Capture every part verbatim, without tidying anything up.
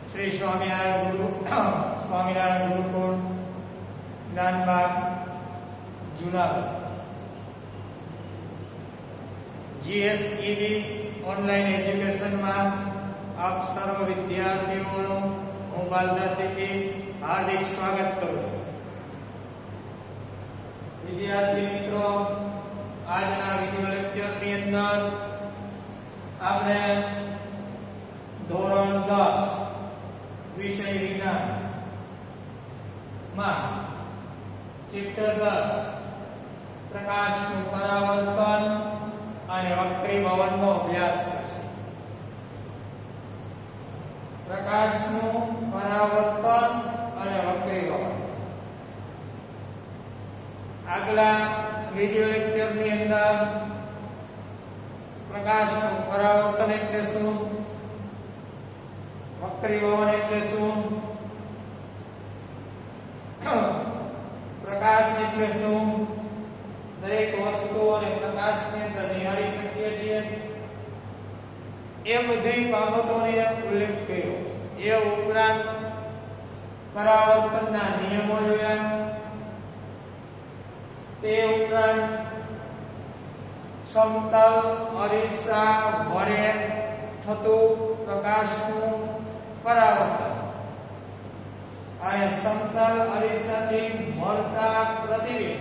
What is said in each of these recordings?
Shri Swaminarayan Guru Swaminarayan Gurukul Gyanbag Junagadh GSEB online education में आप सर्व विद्यार्थियों हूँ बालदासी हार्दिक स्वागत करूँ छूं। विद्यार्थी मित्रों, આજના વિડિયો લેક્ચરની અંદર આપણે ધોરણ દસ વિષય વિજ્ઞાન માં ચેપ્ટર દસ પ્રકાશનું પરાવર્તન અને વક્રીભવનનો અભ્યાસ કરીશું। પ્રકાશનું પરાવર્તન અને વક્રીભવન આગલા वीडियो लेक्चर ની અંદર પ્રકાશનું પરાવર્તન એટલે શું, વક્રીભવન એટલે શું, પ્રકાશ એટલે શું, દરેક વસ્તુઓને પ્રકાશની અંદર નિહાળી શકીએ છીએ એ બધી બાબતોનો ઉલ્લેખ કર્યો। એ ઉપરાંત પરાવર્તનના નિયમો જોયા, તે ઉપરાંત સમતલ અરીસા વડે થતું પ્રકાશનું પરાવર્તન અને સમતલ અરીસાથી મળતા પ્રતિબિંબ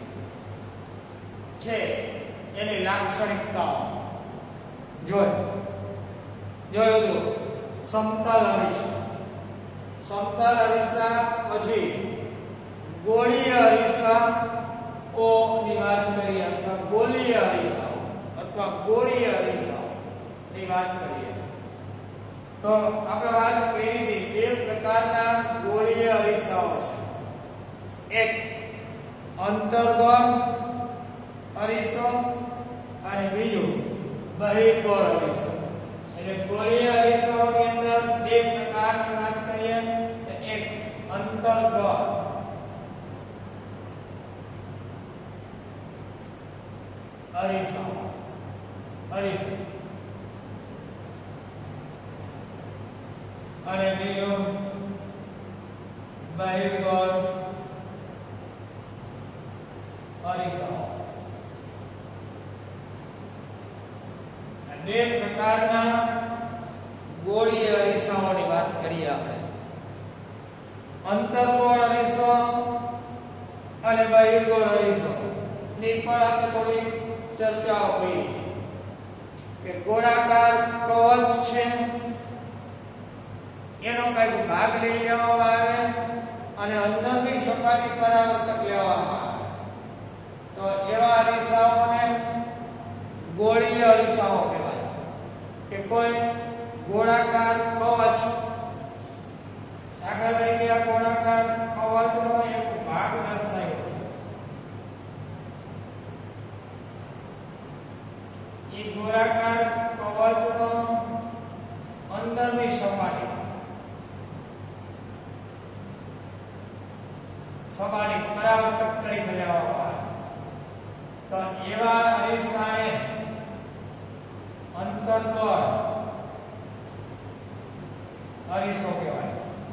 છે એની લાક્ષણિકતાઓ જોઈ જોયું હતું। સમતલ અરીસા સમતલ અરીસા પછી ગોળીય અરીસા ઓ ની વાત કરીએ અથવા ગોળીય અરીસાઓ અથવા ગોળીય અરીસાઓ ની વાત કરીએ તો આપણે વાત કરી હતી બે પ્રકારના ગોળીય અરીસાઓ છે। એક અંતર્ગોળ અરીસો અને બીજું બહિર્ગોળ અરીસો। એટલે ગોળીય અરીસાઓની અંદર બે પ્રકારની વાત કરીએ। એક અંતર્ગોળ अरीसा अरीसा અને બીજો બહિર્ગોળ અરીસા। બે પ્રકારના ગોળીય અરીસાઓની વાત કરીએ આપણે। અંતર્ગોળ અરીસો અને બહિર્ગોળ અરીસો ની પર આપણે થોડી ચર્ચાઓ કરી કે ગોળાકાર કવચ છે એનો કઈક ભાગ લઈ લેવામાં આવે અને અંદરની સપાટી પરાવર્તક લેવામાં આવે તો એવા અરીસાઓને ગોળીય અરીસાઓ કહેવાય। કે કોઈ ગોળાકાર કવચ, દાખલા તરીકે આ ગોળાકાર કવચનો એક ભાગ દર્શાવ્યો છે। ये गोलाकार कवचનો અંદરની સપાટી સપાટી પરાવર્તક તરીકે લેવામાં આવે તો એવા અરીસાને અંતર્ગોળ અરીસો કહેવાય।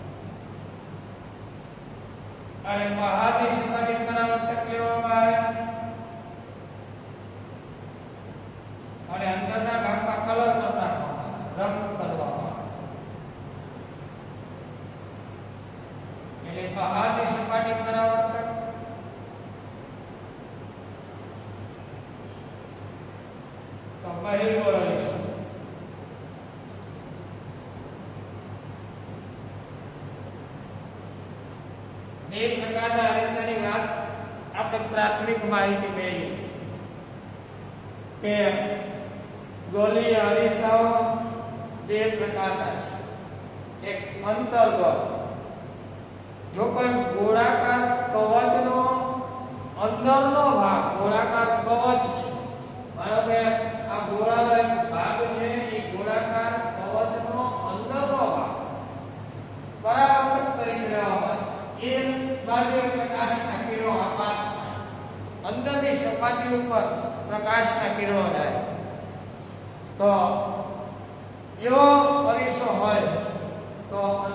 અને બહારની સપાટી પરાવર્તક લેવામાં આવે અને અંદરના ભાગમાં કલર નાખવામાં રંગ કરવામાં એટલે બહારની સપાટી પરાવર્તક તો બહિર્ગોળ અરીસો। બે પ્રકારના અરીસાની વાત આપણે પ્રાથમિક માહિતી મેળવી કે ગોળીય અરીસાઓ બે પ્રકારના છે। એક અંતર્ગોળ, જો કોઈ ગોળાકાર કવચનો અંદરનો ભાગ ગોળાકાર કવચ છે, માનો કે આ ગોળાનો એક ભાગ છે એ ગોળાકાર કવચનો અંદરનો ભાગ પરાવર્તક તરીકે લેવામાં આવે એ બાજુ પ્રકાશના કિરણો આપાત અંદરની સપાટી ઉપર પ્રકાશના કિરણો જાય તો એવો અરીસો હોય તો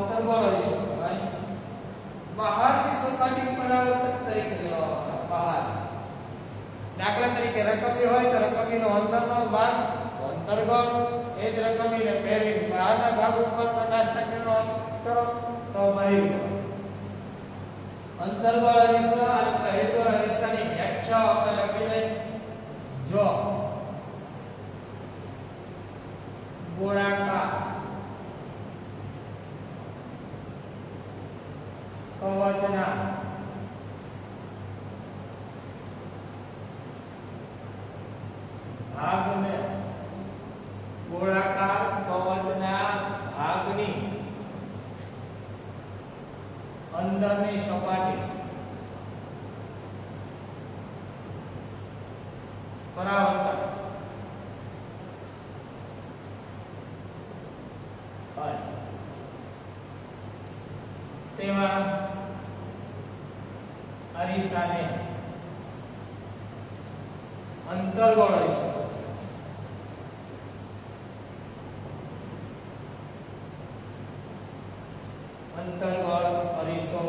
રકમી હોય તો રકમીનો અંદરનો ભાગ અંતર્ગોળ, એ જ રકમીને ફેરવી બહારના ભાગ ઉપર પ્રકાશ નાખીનો કરો તો બહિર્ગોળ. અંતર્ગોળ અરીસા અને બહિર્ગોળ અરીસાની વ્યાખ્યા આપણે લખી લઈએ. જો ગોળાકાર કવચના ભાગને ગોળાકાર કવચના ભાગની અંદરની સપાટી પરાવર્તક તેમાં અરીસાને અંતર્ગોળ અરીસા અંતર્ગોળ અરીસો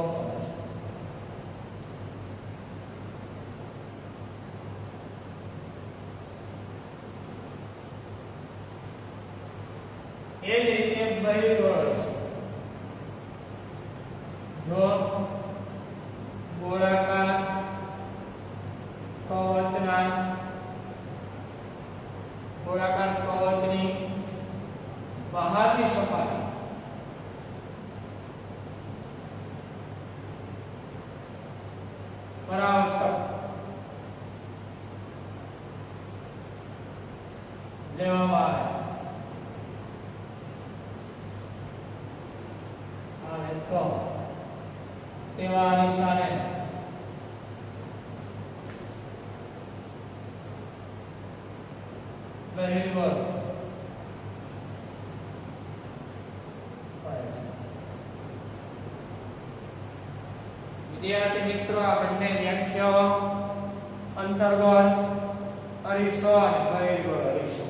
એ જ રીતે બહિર્ગોળ અરીસો. જો ગોળાકાર કવચના ગોળાકાર કવચની બહારની સપાટી પરાવર્તક લેવામાં આવે તો તેવા અરીસાને બહિર્ગોળ વિદ્યાર્થી મિત્રો, આ બંને વ્યાખ્યાઓ અંતર્ગોળ અરીસો અને બહિર્ગોળ અરીસો.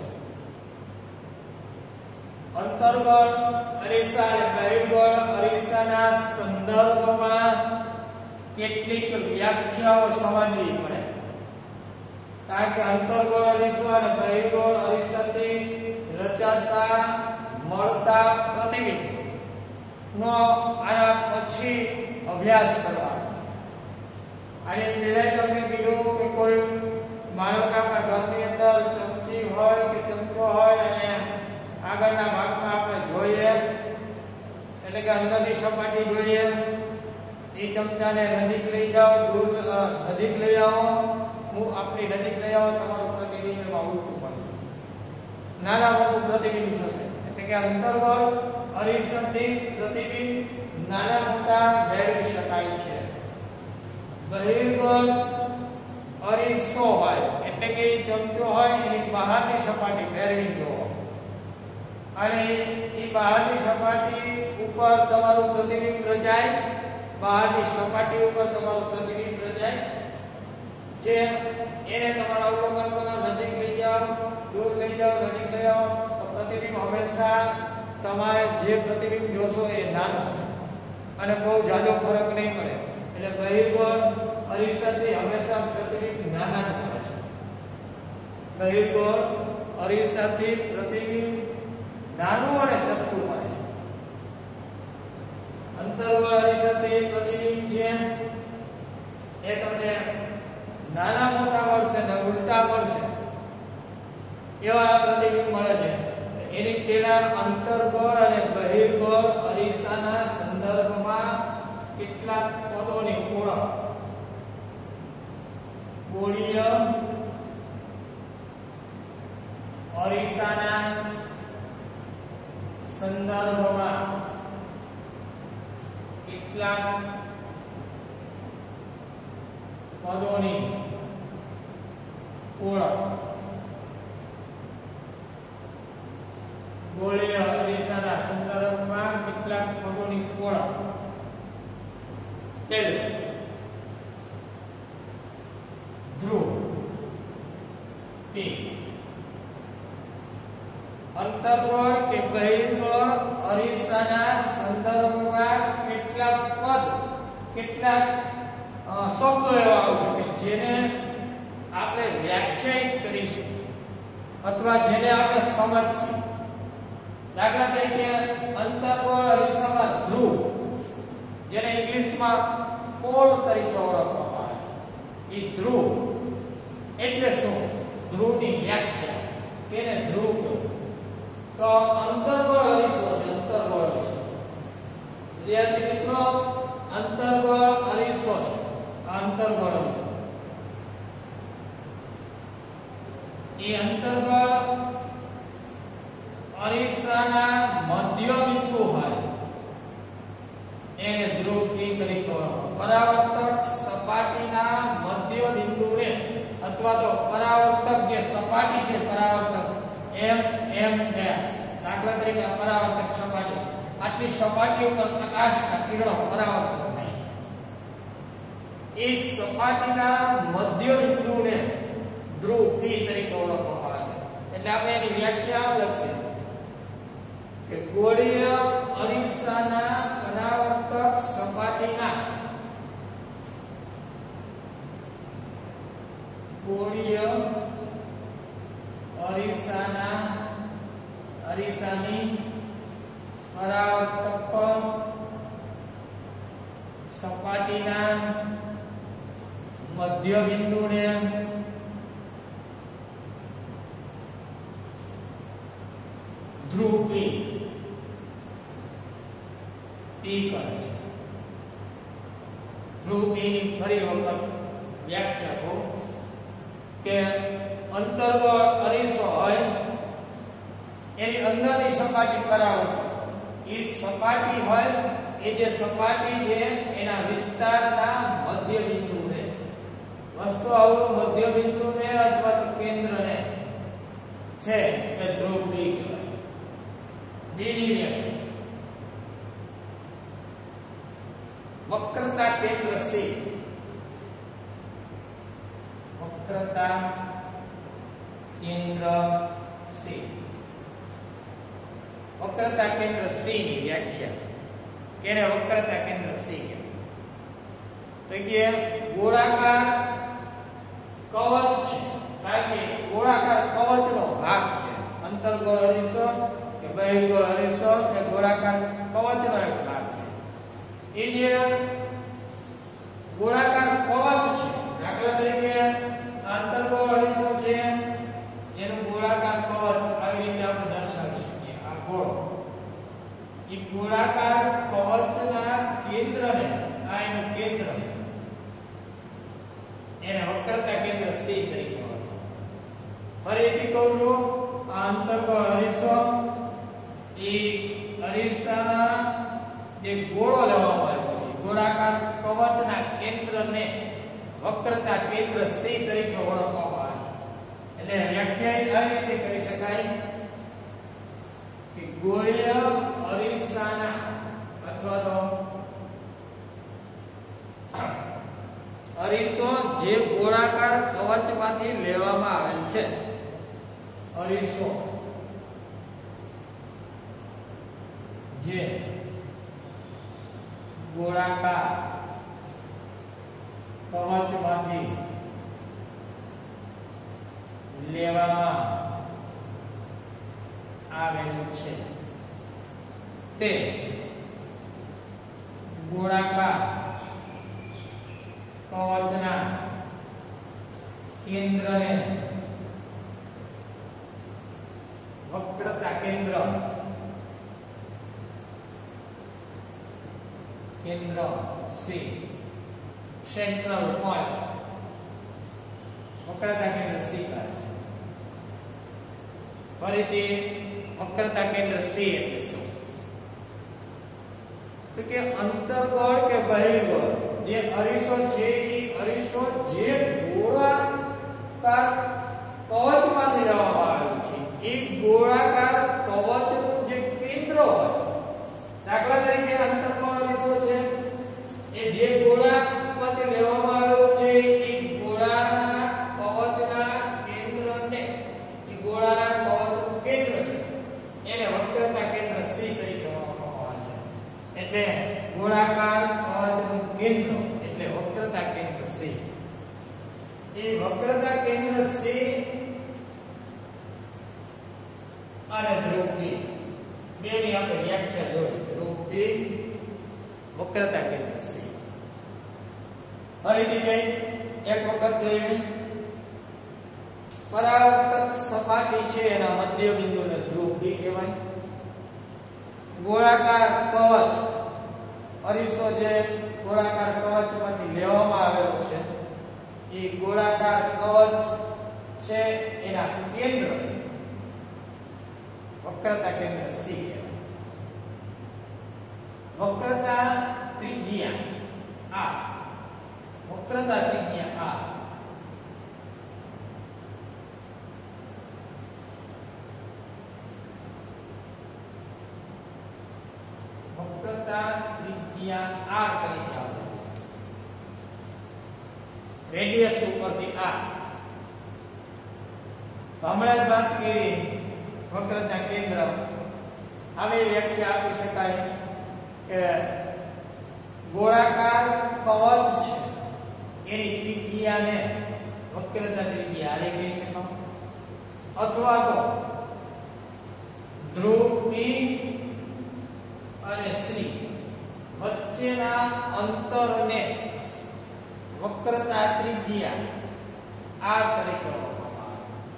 અંતર્ગોળ અરીસા અને બહિર્ગોળ અરીસાના સંદર્ભમાં કેટલીક વ્યાખ્યાઓ સમજવી પડે, કારણ કે અંતર્ગોળ અરીસો અને બહિર્ગોળ અરીસાથી રચાતા મળતા પ્રતિબિંબ નો આના પછી અભ્યાસ કરવાનો. અને પહેલા તમને કીધું કે કોઈ માનો કે આપણા ઘરની અંદર ચમચી હોય કે ચમચો હોય અને આગળના ભાગમાં આપણે જોઈએ એટલે કે અંદરની સપાટી જોઈએ, એ ચમચાને નજીક લઈ જાઓ, દૂર નજીક લઈ આવો, હું આપણી નજીક લઈ આવો, તમારું પ્રતિબિંબ એમાં ઉલટું પડશે, નાના મોટું પ્રતિબિંબ થશે. એટલે કે અંતર્ગોળ અરીસાથી પ્રતિબિંબ નાના મોટા મેળવી શકાય છે. બહિર્ગોળ અરીસો હોય એટલે કે ચમચો હોય એની બહારની સપાટી ફેરવી દો અને એ બહારની સપાટી ઉપર તમારું પ્રતિબિંબ રચાય, બહારની સપાટી ઉપર તમારું પ્રતિબિંબ રચાય છે. એને તમારું અવલોકન કરો, નજીક લઈ જાઓ, દૂર લઈ જાઓ, નજીક લઈ આવો, તો પ્રતિબિંબ હંમેશા તમારે જે પ્રતિબિંબ જોશો એ નાનું હશે અને બહુ જાજો ફરક નહીં પડે. એટલે બહિર્ગોળ અરીસાથી હંમેશા પ્રતિબિંબ નાના જ મળે છે. બહિર્ગોળ અરીસાથી પ્રતિબિંબ નાનું અને ચપટું મળે છે. અંતર્ગોળ અરીસાથી પ્રતિબિંબ છે એ તમને નાના મોટા મળશે ને ઉલટા મળશે, એવા પ્રતિબિંબ મળે છે. એની પહેલા અંતર્ગોળ અને બહિર્ગોળ અરીસાના સંદર્ભમાં કેટલાક પદોની ઓળખ. ગોળીય અરીસાના સંદર્ભમાં કેટલાક પદોની ઓળખ. ગોળીય અરીસાના સંદર્ભમાં કેટલાક પદોની ઓળખ. પહેલું ધ્રુવ પી. અંતર્ગોળ કે બહિર્ગોળ અરીસાના સંદર્ભમાં કેટલાક પદ, કેટલાક શબ્દો એવા આવશે કે જેને આપણે આપણે વ્યાખ્યાયિત કરીશું અથવા જેને આપણે સમજીશું. દાખલા તરીકે અંતર્ગોળ અરીસામાં ધ્રુવ, જેને ઇંગ્લિશમાં પોલ તરીકે ઓળખવામાં આવે છે, એ ધ્રુવ એટલે શું? ધ્રુવની વ્યાખ્યા કેને ધ્રુવ કહ્યું? તો અંતર્ગોળ અરીસો છે. અંતર્ગોળ અરીસો વિદ્યાર્થી મિત્રો, અંતર્ગોળ અરીસો છે. અંતર્ગોળ અરીસો એ અંતર્ગોળ અરીસાના મધ્ય બિંદુ હોય એને ધ્રુવ પી તરીકે ઓળખવામાં. પરાવર્તક સપાટીના મધ્ય બિંદુને અથવા તો પરાવર્તક જે સપાટી છે, પરાવર્તક એમ એમ ડેશ, દાખલા તરીકે પરાવર્તક સપાટી, આટલી સપાટી ઉપર પ્રકાશના કિરણો પરાવર્તન થાય છે. એ સપાટીના મધ્ય બિંદુને ધ્રુવ પી તરીકે ઓળખવામાં આવે છે. એટલે આપણે એની વ્યાખ્યા લખીએ કે ગોળીય અરીસાના પરાવર્તક સપાટીના ગોળીય અરીસાના અરીસાની પરાવર્તક સપાટીના મધ્ય બિંદુને ધ્રુવ પી પી કહે છે. ધ્રુવ પી ની ફરી વખત વ્યાખ્યા કહો કે અંતર્ગોળ અરીસો હોય એની અંદરની સપાટી પરાવર્તક, એ સપાટી હોય એ જે સપાટી છે એના વિસ્તારના મધ્ય બિંદુને, વસ્તુ આવું મધ્ય બિંદુને અથવા તો કેન્દ્રને છે એ ધ્રુવ પી કહેવાય. બીજી વ્યાખ્યા વક્રતા કેન્દ્ર સી. વક્રતા કેન્દ્ર સી. વક્રતા કેન્દ્ર સી ની વ્યાખ્યા કેને વક્રતા કેન્દ્ર સી કે તો કે ગોળાકાર કવચ છે, કારણ કે ગોળાકાર કવચનો ભાગ છે. અંતર્ગોળ અરીસો કે બહિર્ગોળ અરીસો એ ગોળાકાર કવચનો એક ભાગ છે. એ જે ગોળાકાર કવચ છે, દાખલા તરીકે અંતર્ગોળ અરીસો છે એનું ગોળાકાર કવચ આવી રીતે આપણે દર્શાવી શકીએ. આ ગોળ એ ગોળાકાર કવચના કેન્દ્રને, આ એનું કેન્દ્ર, એને વક્રતા કેન્દ્ર સી તરીકે ઓળખવામાં. ફરીથી કહું છું, આ અંતર્ગોળ અરીસો એ અરીસાના જે ગોળો લેવામાં આવ્યો છે, ગોળાકાર કવચના કેન્દ્રને વક્રતા કેન્દ્ર સી તરીકે ઓળખવામાં આવે. એટલે વ્યાખ્યાયિત આ રીતે કરી શકાય કે ગોળીય અરીસાના અથવા તો અરીસો જે ગોળાકાર કવચમાંથી લેવામાં આવેલ છે, અરીસો જે ગોળાકાર કવચમાંથી લેવામાં આવેલ છે તે ગોળાકાર કવચના કેન્દ્રને વક્રતા કેન્દ્ર કેન્દ્ર સી, સેન્ટ્રલ પોઈન્ટ, વક્રતા કેન્દ્ર સી કહે છે. ફરીથી વક્રતા કેન્દ્ર સી એટલે શું? તો કે અંતર્ગોળ કે બહિર્ગોળ જે અરીસો છે એ અરીસો જે ગોળાકાર કવચમાંથી લેવામાં આવેલું છે, એ ગોળાકાર કવચનું જે કેન્દ્ર હોય, દાખલા તરીકે અંતર્ગોળ અરીસો છે એ જે ગોળામાંથી લેવામાં આવેલો છે એ ગોળાના કવચના કેન્દ્રને, એ ગોળાના કવચનું કેન્દ્ર છે એને વક્રતા કેન્દ્ર સી તરીકે ઓળખવામાં આવે છે. એટલે ગોળાકાર કવચનું કેન્દ્ર એટલે વક્રતા કેન્દ્ર સી. એ વક્રતા કેન્દ્ર સી અને ધ્રુવ બી બેની આપણે વ્યાખ્યા જોઈ. ધ્રુવ બી વક્રતા કેન્દ્ર સી. ફરીથી જઈ એક વખત જોઈ. પરાવર્તક સપાટી છે એના મધ્ય બિંદુને ધ્રુવ બી કહેવાય. ગોળાકાર કવચ અરીસો જે ગોળાકાર કવચમાંથી લેવામાં આવેલો છે એ ગોળાકાર કવચ છે એના કેન્દ્ર વક્રતા કેન્દ્ર સી કહેવાય. વક્રતા ત્રિજ્યા આ વક્રતા ત્રિજ્યા આ વક્રતા ત્રિજ્યા r તરીકે આવે. રેડિયસ ઉપરથી r. હમણાં જ વાત કરી વક્રતા કેન્દ્ર. આવી વ્યાખ્યા આપી શકાય કે ગોળાકાર કવચ છે એની ત્રિજ્યાને વક્રતા ત્રિજ્યા આલે કહી શકાય. અથવા તો ધ્રુવ p અને શ્રી વચ્ચેના અંતરને વક્રતા ત્રિજ્યા r તરીકે ઓળખવામાં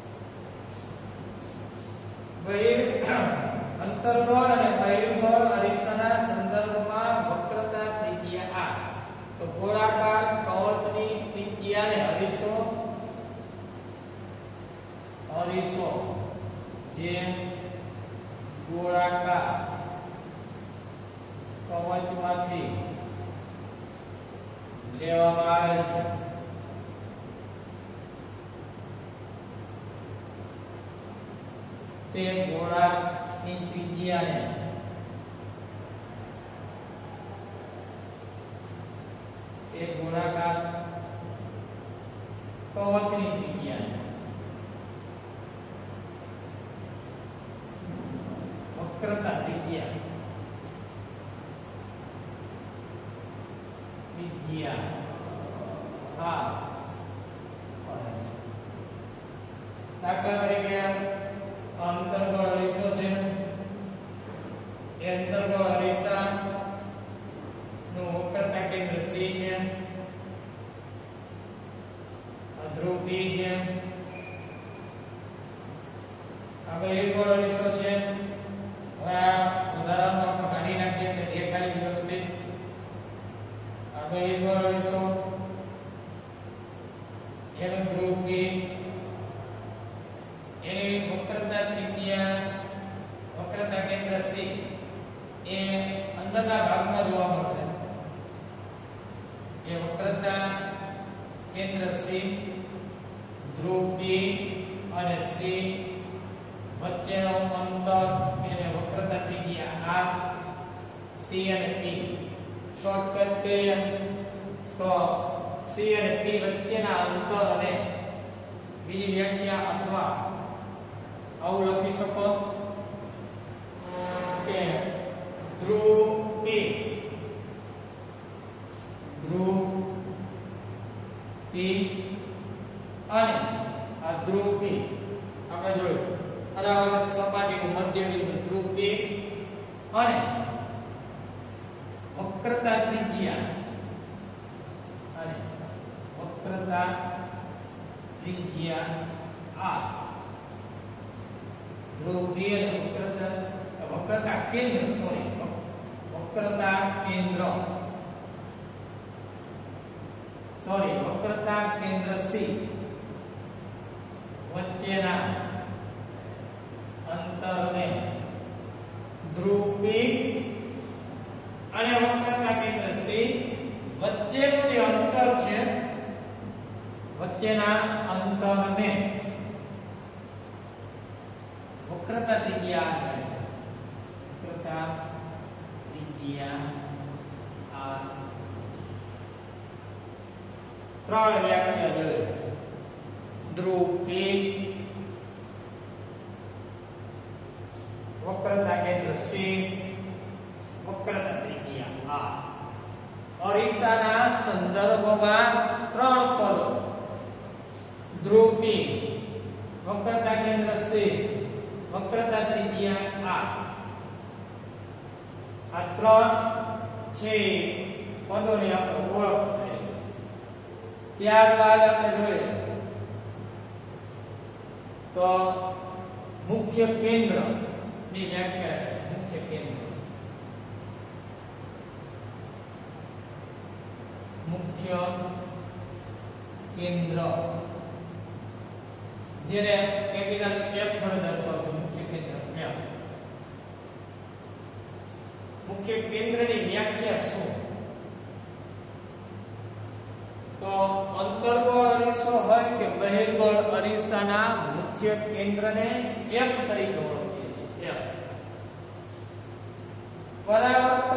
આવે. અંતર્ગોળ અને બહિર્ગોળ અરીસાના સંદર્ભમાં વક્રતા ત્રિજ્યા r. તો ગોળાકાર કવચની ત્રિજ્યાને અરીસો અરીસો જે ગોળાકાર કવચમાંથી લેવામાં આવે છે તે ગોળાની ત્રિજ્યાને તે ગોળાકાર કવચની ત્રિજ્યાને વક્રતા ત્રિજ્યા ત્રિજ્યા આ દાખલા તરીકે અંતર્ગોળ અરીસો છે. એ અંતર્ગોળ અરીસા નું વક્રતા કેન્દ્ર સી છે. ધ્રુવ બી છે. આ બહિર્ગોળ અરીસો છે. હવે આ ઉદાહરણમાં આપણે કાઢી નાખીએ એટલે દેખાય વ્યવસ્થિત. આ બહિર્ગોળ અરીસો એનું ધ્રુવ બી એની વક્રતા ત્રિજ્યા વક્રતા કેન્દ્ર સી એ અંદરના ભાગમાં જોવા મળશે. એ વક્રતા કેન્દ્ર સી ધ્રુવ બી અને સી વચ્ચેનો અંતર એને વક્રતા ત્રિજ્યા r. સી અને પી શોર્ટકટ કરીએ તો સી અને પી વચ્ચેના અંતર અને બીજી વ્યાખ્યા અથવા આવું લખી શકો કે ધ્રુવ p ધ્રુવ p અને આ ધ્રુવ p આપણે જોયું પરાવર્તક સપાટીનું મધ્ય બિંદુ ધ્રુવ p અને વક્રતા ત્રિજ્યા અને વક્રતા ત્રિજ્યા r. ધ્રુવ p અને વક્રતા વક્રતા કેન્દ્ર સોરી વક્રતા કેન્દ્ર સોરી વક્રતા કેન્દ્ર સી વચ્ચેના અંતરને ધ્રુવ p અને વક્રતા કેન્દ્ર સી વચ્ચેનું જે અંતર છે વચ્ચેના અંતરને વક્રતા ત્રિજ્યા કહે છે. વક્રતા ત્રિજ્યા r. ત્રણ વ્યાખ્યા જોઈ. ધ્રુવ p વક્રતા કેન્દ્ર સી વક્રતા ત્રિજ્યા r. અરીસાના સંદર્ભમાં ત્રણ પદો ધ્રુવ P, વક્રતા કેન્દ્ર C, વક્રતા ત્રિજ્યા R. આ ત્રણ છે પદોની આપણે ઓળખ કરી. ત્યારબાદ આપણે જોઈએ તો મુખ્ય કેન્દ્ર ની વ્યાખ્યા. મુખ્ય કેન્દ્ર મુખ્ય કેન્દ્ર જેને કેપિટલ F વડે દર્શાવશું. મુખ્ય કેન્દ્ર F. મુખ્ય કેન્દ્રની વ્યાખ્યા શું? તો અંતર્ગોળ અરીસો હોય કે બહિર્ગોળ અરીસાના મુખ્ય કેન્દ્રને F તરીકે ઓળખીએ છીએ. F. પરાવર્તક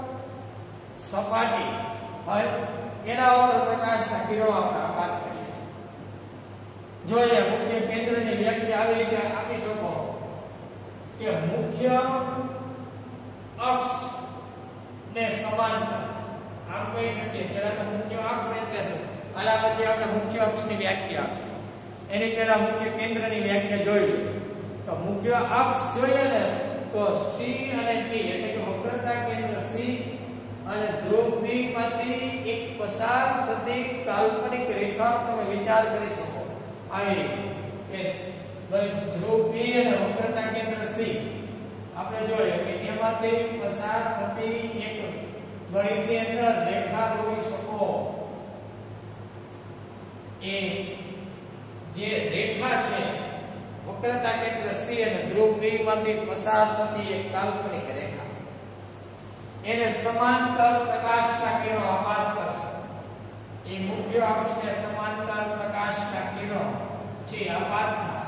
સપાટી હોય એના ઉપર પ્રકાશના કિરણો આપણે આપાત કરીએ છીએ. જોઈએ મુખ્ય કેન્દ્રની વ્યાખ્યા આવી રીતે આપી શકો કે મુખ્ય અક્ષ ને સમાંતર. આમ કહી શકીએ પહેલા તો મુખ્ય અક્ષ એટલે શું, આના પછી આપણે મુખ્ય અક્ષની વ્યાખ્યા આપશું. એની પહેલા મુખ્ય કેન્દ્રની વ્યાખ્યા જોઈ લઈએ. તો મુખ્ય અક્ષ જોઈએ ને તો C અને P એટલે કે વક્રતા કેન્દ્ર C અને ધ્રુવ P માંથી એક પસાર થતી કાલ્પનિક રેખા તમે વિચાર કરી શકો. આવી કે ભાઈ ધ્રુવ P અને વક્રતા કેન્દ્ર C આપણે જોઈએ કે એમાંથી પસાર થતી એક ગણિતની અંદર રેખા દોરી શકો. એ જે રેખા છે વક્રતા કેન્દ્ર C અને ધ્રુવ P માંથી પસાર થતી એક કાલ્પનિક રેખા, એને સમાંતર પ્રકાશના કિરણો આપાત કરશે. એ મુખ્ય અક્ષને સમાંતર પ્રકાશના કિરણો છે આપાત થાય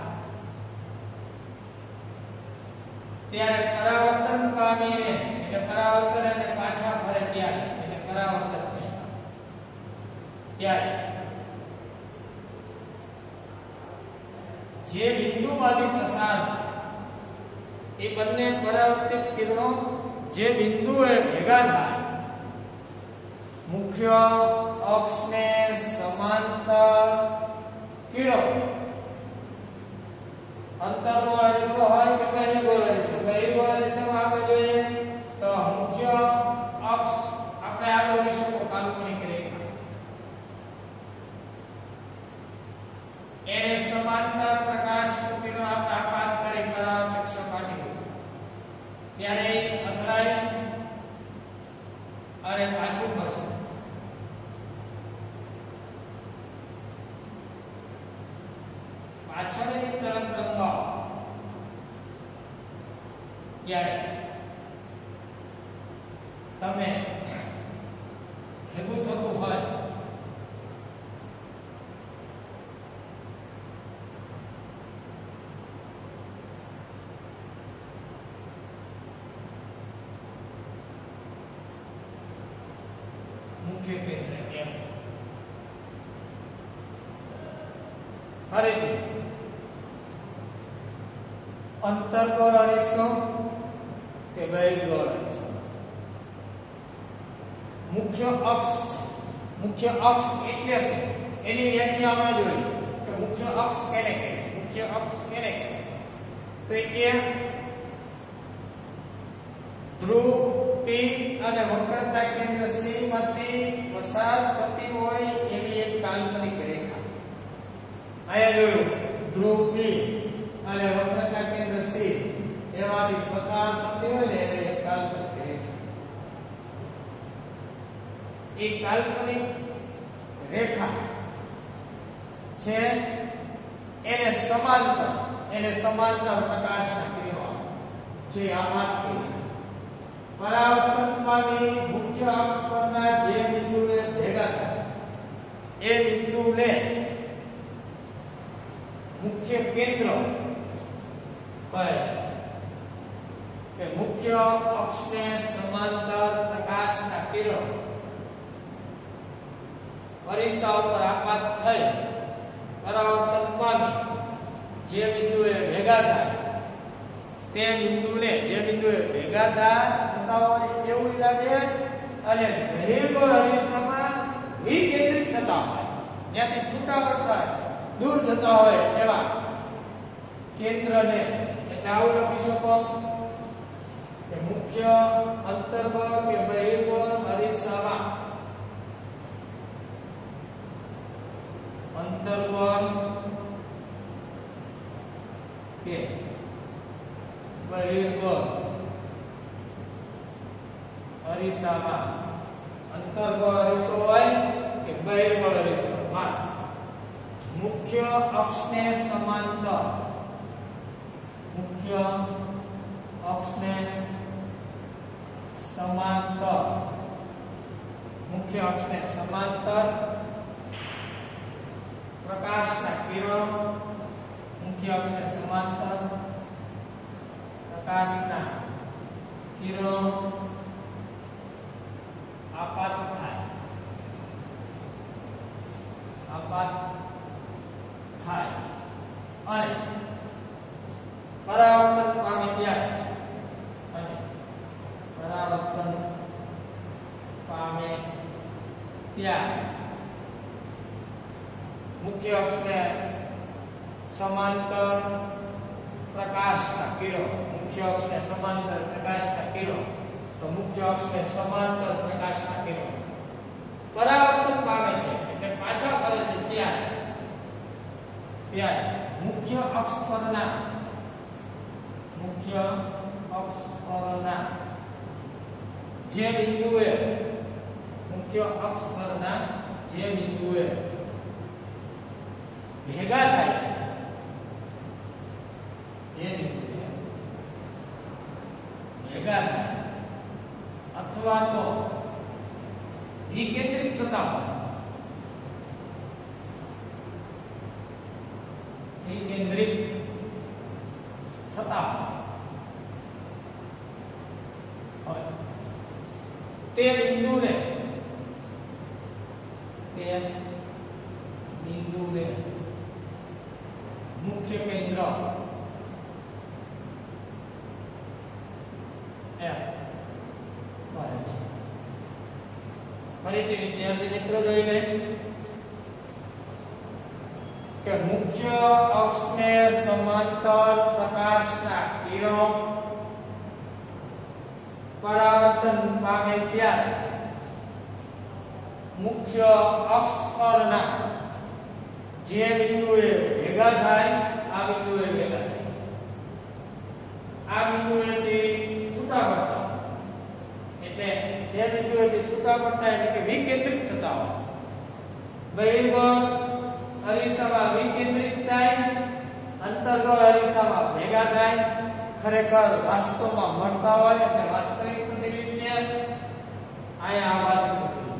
ત્યારે પરાવર્તન પામીને એટલે પરાવર્તન અને પાછા ફરે ત્યારે એટલે પરાવર્તન કહેવાય. ત્યારે જે બિંદુમાંથી પસાર એ બંને પરાવર્તિત કિરણો જે બિંદુએ ભેગા થાય મુખ્ય અક્ષને સમાંતર કિરણો અંતર્ગોળ અરીસો હોય કે બહિર્ગોળ અરીસો. બહિર્ગોળ અરીસામાં આપણે જોઈએ તો મુખ્ય અક્ષ આપણે આ દોરી શકો કાલ્પનિક રેખા, એને સમાંતર પ્રકાશ કિરણ આપણે આપાત કરી પરાવર્તક સપાટી ત્યારે અથડાય અને પાછું ફરશે. પાછળની તરફ લંબાવો ત્યારે તમે ભેગું થતું હોય મુખ્ય કેન્દ્ર એમ. ફરીથી અંતર્ગોળ અરીસો કે બહિર્ગોળ અરીસો મુખ્ય અક્ષ. મુખ્ય અક્ષ એટલે શું એની વ્યાખ્યા આપણે જોઈ કે મુખ્ય અક્ષ કેને કહેવાય. મુખ્ય અક્ષ કેને કહેવાય તો એ ધ્રુવ P અને વક્રતા કેન્દ્ર C માંથી પસાર થતી હોય એવી એક કાલ્પનિક રેખા. આયા જોયું ધ્રુવ P અને વક્રતા કેન્દ્ર C એમાંથી પસાર થતી હોય ને એ એક કાલ્પનિક રેખા. એ કાલ્પનિક રેખા છે એને સમાંતર એને સમાંતર પ્રકાશના કિરણો છે આપાત કરી પરાવર્તન પામી મુખ્ય અક્ષ પરના જે બિંદુને ભેગા થાય એ બિંદુને મુખ્ય કેન્દ્ર કહે છે. કે મુખ્ય અક્ષને સમાંતર પ્રકાશના કિરણો અરીસા ઉપર આપાત થઈ પરાવર્તન પામી જે બિંદુએ ભેગા થાય તે બિંદુને જે બિંદુએ ભેગા થાય થતા હોય એવું લાગે અને બહિર્ગોળ અરીસામાં વિકેન્દ્રિત થતા હોય ત્યાંથી છૂટા પડતા હોય દૂર જતા હોય એવા કેન્દ્રને એટલે આવું લખી શકો કે મુખ્ય અંતર્બળ કે બહિર્બળ અરીસામાં અંતર્બળ કે બહિર્બળ અરીસામાં અંતર્બળ અરીસો હોય કે બહિર્બળ અરીસો માં મુખ્ય અક્ષને સમાંતર મુખ્ય અક્ષને સમાંતર મુખ્ય અક્ષને સમાંતર પ્રકાશના કિરણો મુખ્ય અક્ષને સમાંતર પ્રકાશના કિરણો આપાત થાય આપાત થાય અને પરાવર્તન પામે ત્યારે અને પરાવર્તન પામે ત્યારે મુખ્ય અક્ષને સમાંતર પ્રકાશના કિરણો મુખ્ય અક્ષને સમાંતર પ્રકાશના કિરણો તો મુખ્ય અક્ષને સમાંતર પ્રકાશના કિરણો પરાવર્તન પામે છે એટલે પાછા ફરે છે ત્યારે ત્યારે મુખ્ય અક્ષ પરના મુખ્ય અક્ષ પરના જે બિંદુએ મુખ્ય અક્ષ પરના જે બિંદુએ ભેગા થાય છે એ બિંદુએ ભેગા થાય અથવા તો વિકેન્દ્રિત થતા હોય વિકેન્દ્રિત થતા હોય તે બિંદુને તે બિંદુને મુખ્ય કેન્દ્ર એમ કહે છે ફરીથી વિદ્યાર્થી મિત્રો જોઈ લે કે મુખ્ય અક્ષને સમાંતર પ્રકાશના કિરણો પરાવર્તન પામે ત્યારે મુખ્ય અક્ષ પરના જે બિંદુએ ભેગા થાય આ બિંદુએ ભેગા થાય આ બિંદુએથી છૂટા પડતા એટલે જે બિંદુએથી છૂટા પડતા એટલે કે વિકેન્દ્રિત થતા હોય બહિર્બળ અરીસામાં વિકેન્દ્રિત થાય અંતર્બળ અરીસામાં ભેગા થાય ખરેખર વાસ્તવમાં મળતા હોય એટલે વાસ્તવિક પ્રતિનિધિત્વ આયા આવાસ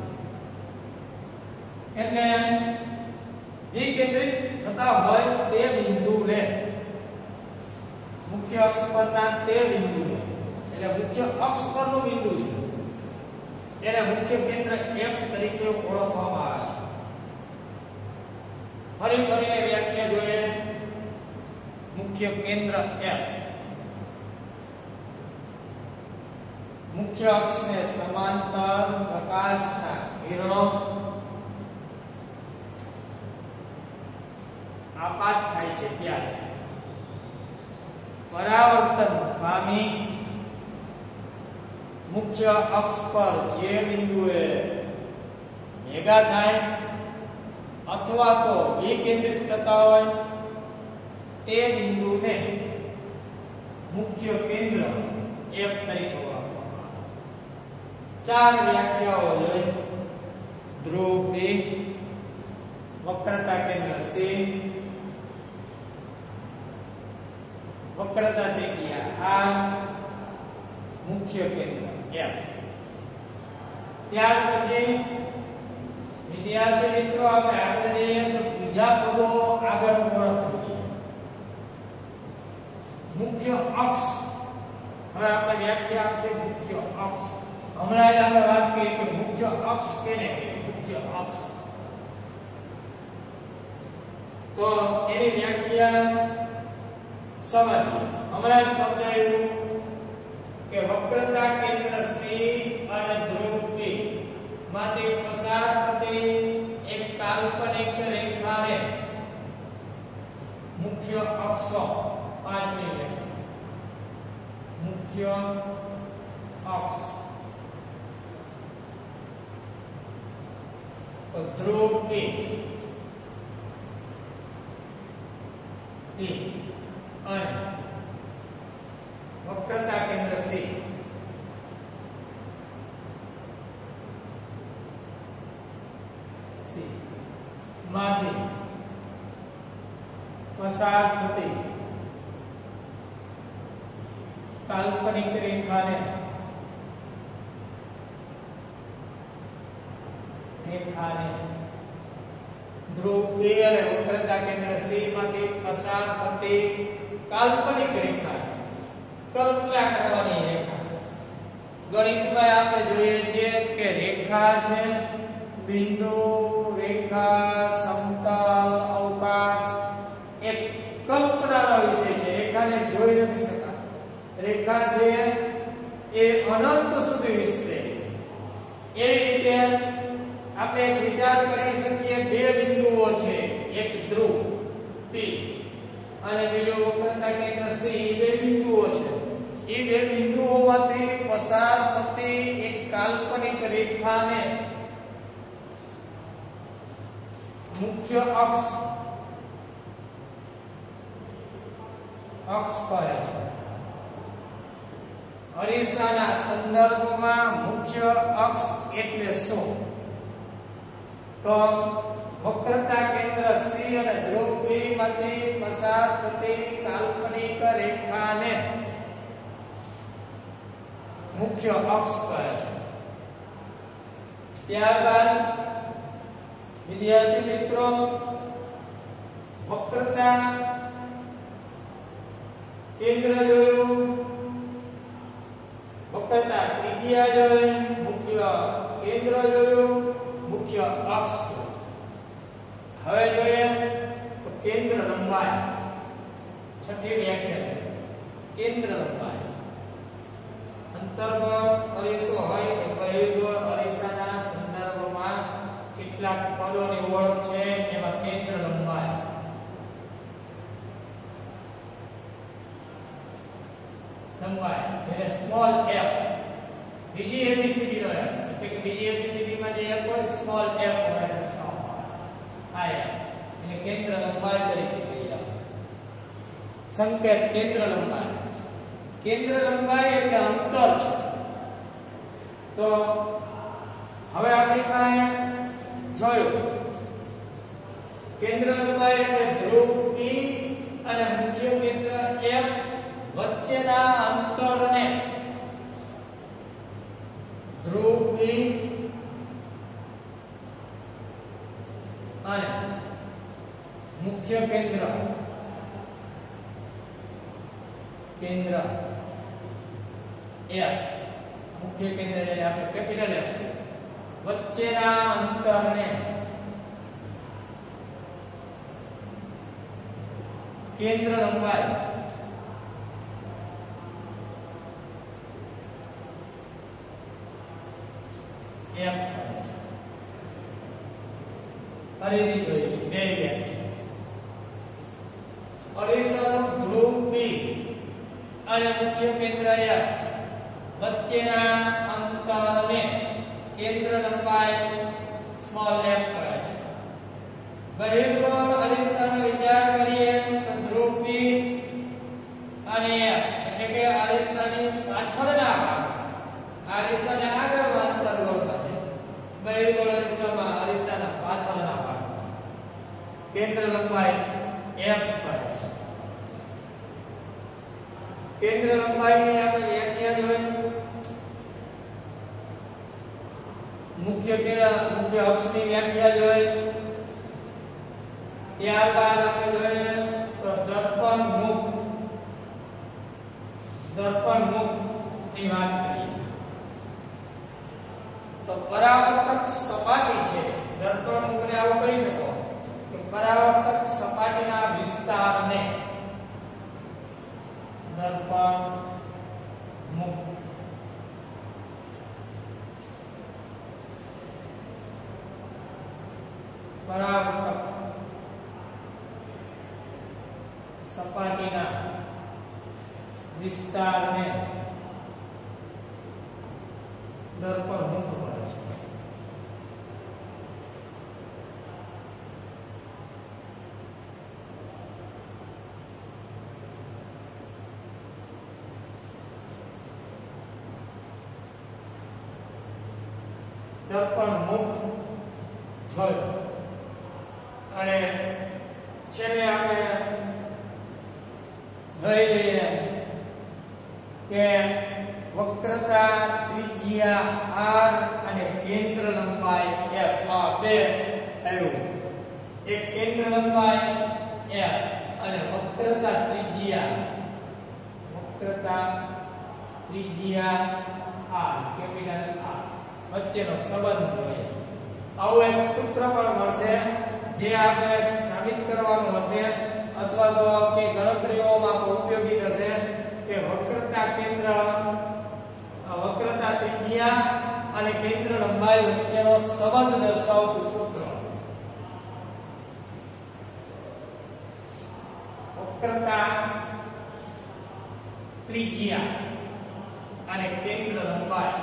એટલે વિકેન્દ્રિત થતા હોય તે બિંદુને મુખ્ય અક્ષ પરના તે બિંદુને એટલે મુખ્ય અક્ષ પરનું બિંદુ છે એને મુખ્ય કેન્દ્ર F તરીકે ઓળખવામાં આવે છે ફરી ફરીને વ્યાખ્યા જોઈએ મુખ્ય કેન્દ્ર F મુખ્ય અક્ષને સમાંતર પ્રકાશના કિરણો આપાત થાય છે ત્યારે પરાવર્તન પામી મુખ્ય અક્ષ પર જે બિંદુએ ભેગા થાય અથવા તો વિકેન્દ્રિત થતા હોય તે બિંદુને મુખ્ય કેન્દ્ર F તરીકે ઓળખવામાં આવે છે ચાર વ્યાખ્યાઓ જોઈ ધ્રુવ P વક્રતા કેન્દ્ર C વક્રતા ત્રિજ્યા R મુખ્ય કેન્દ્ર F ત્યાર પછી વિદ્યાર્થી મિત્રો આપણે આગળ જઈએ તો બીજા પદો આગળ ઓળખીએ મુખ્ય અક્ષ હવે આપણે વ્યાખ્યા આપશે મુખ્ય અક્ષ હમણાં જ આપણે વાત કરી કે મુખ્ય અક્ષ કેને મુખ્ય અક્ષ તો એની વ્યાખ્યા સમજીએ હમણાં જ સમજાયું કે વક્રતા કેન્દ્ર C અને ધ્રુવ P માંથી પસાર થતી એક કાલ્પનિક રેખાને તો ધ્રુવ એ એ અને વક્રતા કેન્દ્ર સી સી માંથી પસાર થતી કાલ્પનિક રેખાને રેખાને ધ્રુવ એ અને વક્રતા કેન્દ્ર સી માંથી પસાર થતી કાલ્પનિક રેખા કલ્પના કરવાની રેખા. ગણિતમાં આપણે જોઈએ છીએ કે રેખા છે બિંદુ રેખા સમતલ અવકાશ એક કલ્પનાનો વિષય છે. રેખાને જોઈ નથી શકતા. રેખા છે એ અનંત સુધી વિસ્તરેલી. એવી રીતે આપણે એક વિચાર કરી શકીએ બે બિંદુઓ છે એક ધ્રુવ પી અને બીજો વક્રતા કેન્દ્ર સી બે બિંદુઓ છે. એ બે બિંદુઓમાંથી પસાર થતી એક કાલ્પનિક રેખાને મુખ્ય અક્ષ અક્ષ કહે છે. અરીસાના સંદર્ભમાં મુખ્ય અક્ષ એટલે શું? તો વક્રતા કેન્દ્ર સી અને ધ્રુવ પી માંથી પસાર થતી કાલ્પનિક રેખાને મુખ્ય અક્ષ કહે છે. ત્યારબાદ વિદ્યાર્થી મિત્રો વક્રતા કેન્દ્ર જોયું, વક્રતા ત્રિજ્યા જોઈ, મુખ્ય કેન્દ્ર જોયું, મુખ્ય અક્ષ જોયું. હવે જોઈએ તો કેન્દ્ર લંબાઈ. છઠ્ઠી વ્યાખ્યા કેન્દ્ર લંબાઈ. અંતર્ગત અરીસો હોય તો બહિર્ગોળ અરીસાના સંદર્ભમાં કેટલાક પદોની ઓળખ છે એમાં કેન્દ્ર લંબાઈ. લંબાઈ એટલે સ્મોલ f બીજી એબીસીડી નો f એટલે કે બીજી એબીસીડી માં જે f હોય સ્મોલ f હોય આ એટલે કેન્દ્ર લંબાઈ તરીકે કહીએ. સંકેત કેન્દ્ર લંબાઈ. કેન્દ્ર લંબાઈ એટલે અંતર છે. તો હવે આપણે પાસે જોયું કેન્દ્ર લંબાઈ એટલે ધ્રુવ P અને મુખ્ય કેન્દ્ર F વચ્ચેના અંતરને ધ્રુવ P અને મુખ્ય કેન્દ્ર કેન્દ્ર F મુખ્ય કેન્દ્ર એટલે આપણે કેપિટલ F વચ્ચેના અંતરને કેન્દ્ર લંબાઈ F ફરીથી જોઈએ બે વ્યાખ્યા. અરીસાનું ધ્રુવ P અને મુખ્ય કેન્દ્ર F વચ્ચેના અંતરને કેન્દ્ર લંબાઈ સ્મોલ f કહે છે. બહિર્ગોળ અરીસાનો વિચાર કરીએ તો ધ્રુવ P અને F એટલે કે અરીસાની પાછળના ભાગ અરીસાને આગળના અંતર ગોળવા છે. બહિર્ગોળ અરીસામાં અરીસાના પાછળના ભાગ કેન્દ્ર લંબાઈ f કહે છે. કેન્દ્ર લંબાઈની આપણે વ્યાખ્યા જોઈ. મુખ્ય મુખ્ય અક્ષની વ્યાખ્યા જોઈ. ત્યારબાદ આપણે જોઈએ તો દર્પણ મુખ દર્પણ મુખ ની વાત કરીએ તો પરાવર્તક સપાટી છે. દર્પણ મુખને આવું કહી શકો કે પરાવર્તક સપાટીના વિસ્તારને દર્પણ મુખ પરાવર્તક સપાટીના વિસ્તારને દર્પણ મુખ કહે છે. દર્પણ મુખ ભલ અને છેલ્લે આપણે લઈ લઈએ કે વક્રતા ત્રિજ્યા r અને કેન્દ્ર લંબાઈ f આ બે આવ્યું એક કેન્દ્ર લંબાઈ f અને વક્રતા ત્રિજ્યા વક્રતા ત્રિજ્યા r કેપિટલ r વચ્ચેનો સંબંધ જોઈએ આવું એક સૂત્ર પણ મળશે જે આપણે સાબિત કરવાનું હશે અથવા તો કે ગણતરીઓમાં ઉપયોગી થશે કે વક્રતા કેન્દ્ર વક્રતા ત્રિજ્યા અને કેન્દ્ર લંબાઈ વચ્ચેનો સંબંધ દર્શાવતું સૂત્ર વક્રતા ત્રિજ્યા અને કેન્દ્ર લંબાઈ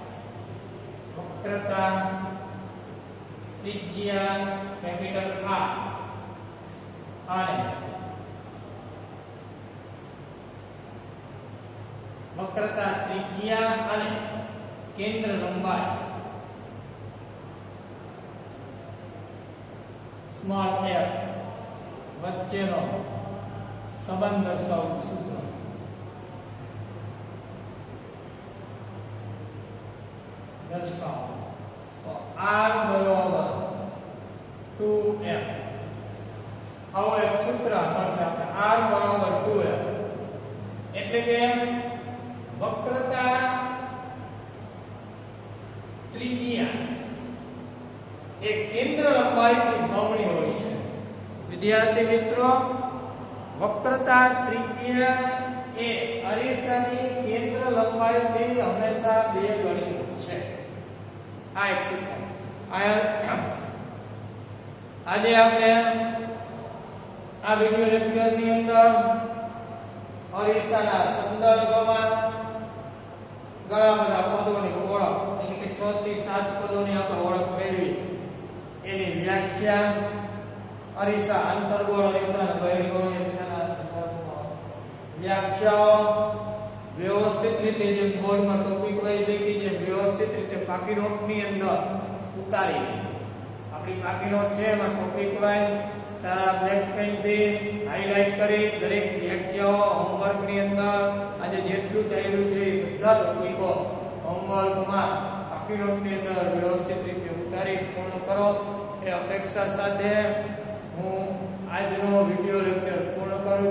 વક્રતા ત્રિજ્યા કેપિટલ R અને વક્રતા ત્રિજ્યા અને કેન્દ્ર લંબાઈ સ્મોલ f વચ્ચેનો સંબંધ દર્શાવતું સૂત્ર દર્શાવો તો r બરાબર ટુ f આવું એક સૂત્ર મળશે આપણે r બરાબર ટુ f એટલે કે વક્રતા ત્રિજ્યા એ કેન્દ્ર લંબાઈથી બમણી હોય છે વિદ્યાર્થી મિત્રો વક્રતા ત્રિજ્યા એ અરીસાની કેન્દ્ર લંબાઈથી હંમેશા બે ગણી હોય છે આ એક સૂત્ર આજે આપણે આ વિડિયો લેક્ચરની અંદર અરીસાના સંદર્ભમાં ઘણા બધા પદોની ઓળખ એટલે કે છ થી સાત પદોની આપણે ઓળખ મેળવી એની વ્યાખ્યા અરીસા આંતરગોળ અરીસા અને બહિર્ગોળ અરીસાના સંદર્ભમાં વ્યાખ્યાઓ વ્યવસ્થિત રીતે જે બોર્ડમાં ટોપિક વાઇઝ લખી છે વ્યવસ્થિત રીતે પાકી નોટની અંદર ઉતારી આપણી પાકી નોટ છે એમાં ટોપિક વાઇઝ સારા બ્લેક પેનથી હાઇલાઇટ કરી દરેક વ્યાખ્યાઓ હોમવર્કની અંદર આજે જેટલું ચાલ્યું છે એ બધા ટોપિકો હોમવર્કમાં પાકી નોટની અંદર વ્યવસ્થિત રીતે ઉતારી પૂર્ણ કરો એ અપેક્ષા સાથે હું આજનો વિડિયો લેક્ચર પૂર્ણ કરું